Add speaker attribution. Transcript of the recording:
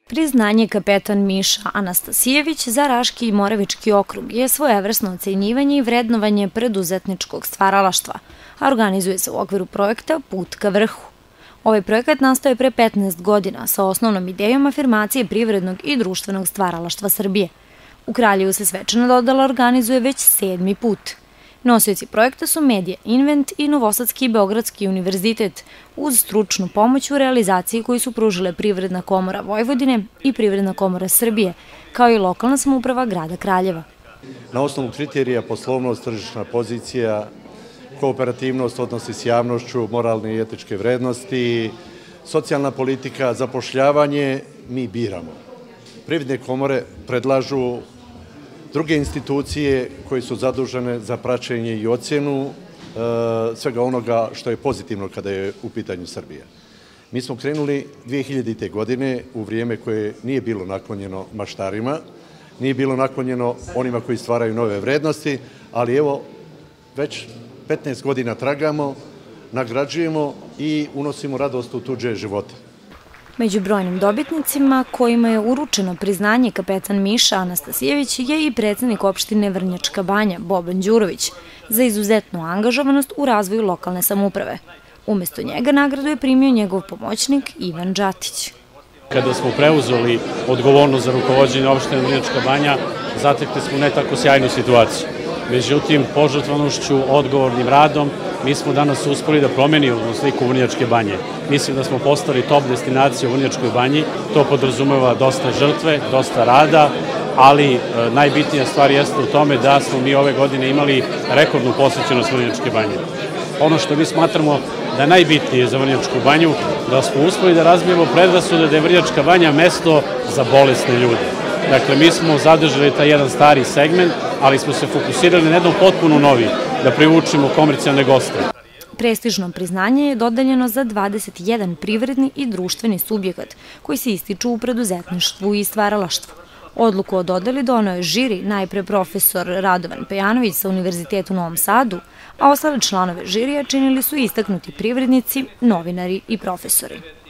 Speaker 1: Priznanje kapetan Miša Anastasijević za Raški i Moravički okrug je svojevrsno ocenjivanje i vrednovanje preduzetničkog stvaralaštva, a organizuje se u okviru projekta Put ka vrhu. Ovaj projekat nastao je pre 15 godina sa osnovnom idejom afirmacije privrednog i društvenog stvaralaštva Srbije. U Kraljevu se svečana dodela organizuje već 7. put. Nosioci projekta su Medija Invent i Novosadski i Beogradski univerzitet uz stručnu pomoć u realizaciji koju su pružile Privredna komora Vojvodine i Privredna komora Srbije, kao i lokalna samouprava grada Kraljeva.
Speaker 2: Na osnovu kriterija poslovnost, tržišna pozicija, kooperativnost, odnosi s javnošću, moralne i etičke vrednosti, socijalna politika, zapošljavanje, mi biramo. Privredne komore predlažu druge institucije koje su zadužene za praćenje i ocjenu svega onoga što je pozitivno kada je u pitanju Srbija. Mi smo krenuli 2000. godine u vrijeme koje nije bilo naklonjeno maštarima, nije bilo naklonjeno onima koji stvaraju nove vrednosti, ali evo već 15 godina tragamo, nagrađujemo i unosimo radost u tuđe živote.
Speaker 1: Među brojnim dobitnicima kojima je uručeno priznanje kapetan Miša Anastasijević je i predsednik opštine Vrnjačka Banja Boban Đurović za izuzetnu angažovanost u razvoju lokalne samouprave. Umesto njega nagradu je primio njegov pomoćnik Ivan Đatić.
Speaker 3: Kada smo preuzeli odgovornost za rukovođenje opštine Vrnjačka Banja, zatekli smo ne tako sjajnu situaciju. Međutim, požrtvovanošću, odgovornim radom, mi smo danas uspeli da promenimo sliku Vrnjačke Banje. Mislim da smo postali top destinacija u Vrnjačkoj Banji. To podrazumeva dosta žrtve, dosta rada, ali najbitnija stvar jeste u tome da smo mi ove godine imali rekordnu posjećenost Vrnjačke Banje. Ono što mi smatramo da je najbitnije za Vrnjačku Banju, da smo uspeli da razbijemo predrasude da je Vrnjačka Banja mesto za bolesne ljude. Dakle, mi smo zadržali taj jedan stari segment, ali smo se fokusirali na jednom potpuno novi, da privučimo komercijalne goste.
Speaker 1: Prestižno priznanje je dodeljeno za 21 privredni i društveni subjekat koji se ističu u preduzetništvu i stvaralaštvu. Odluku o dodeli doneo je žiri, najpre profesor Radovan Pejanović sa Univerzitetu u Novom Sadu, a ostale članove žirija činili su istaknuti privrednici, novinari i profesori.